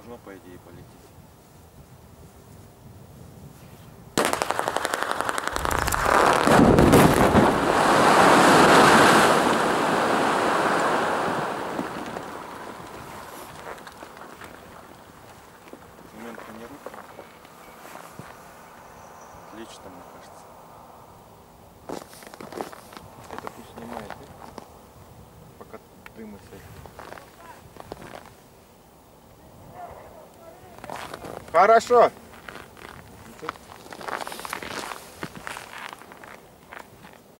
должно, по идее, полететь. Момент-то не рука. Отлично, мне кажется. Это пусть снимает, пока дым и садит. Хорошо.